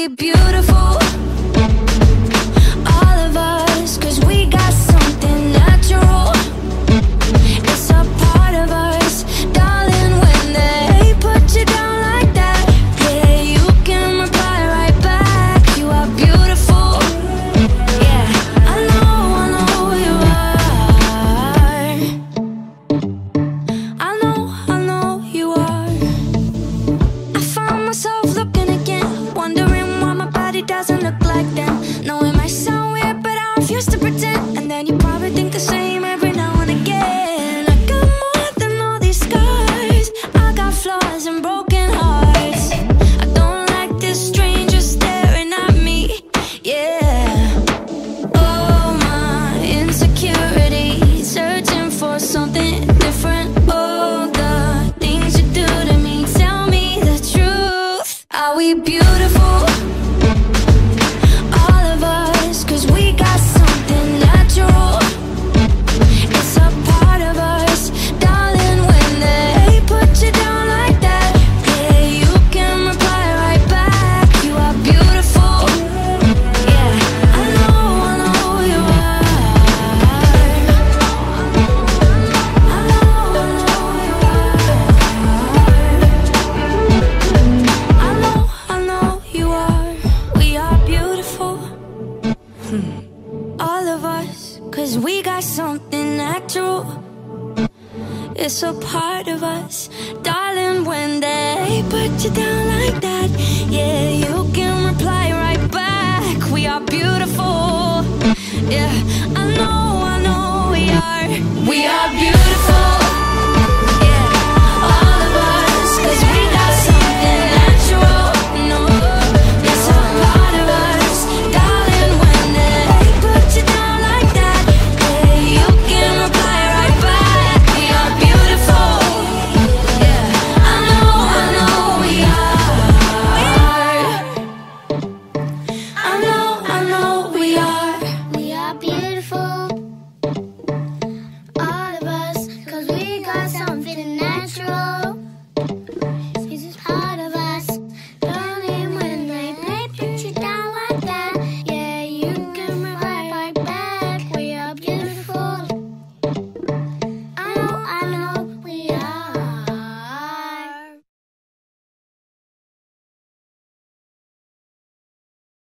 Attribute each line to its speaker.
Speaker 1: we beautiful? All of us, 'cause we got something natural. It's a part of us, darling, when they put you down like that. Yeah, you can reply right back. You are beautiful. Yeah, I know you are. I know you are. I found myself looking again, wondering why my body doesn't look like them. No, it might sound weird, but I refuse to pretend. And then you probably think the same every now and again. I got more than all these scars. I got flaws and broken hearts. I don't like this stranger staring at me. Yeah. Oh, my insecurities, searching for something different. Oh, the things you do to me, tell me the truth. Are we beautiful? All of us, 'cause we got something natural. It's a part of us, darling, when they put you down like that. Yeah, you can reply right back. You are beautiful. Yeah, I know you are. I know you are. We are beautiful. All of us, 'cause we got something natural. It's a part of us, darling, when they put you down like that. Yeah, you can reply right back. We are beautiful. Yeah, I know we are. We are beautiful.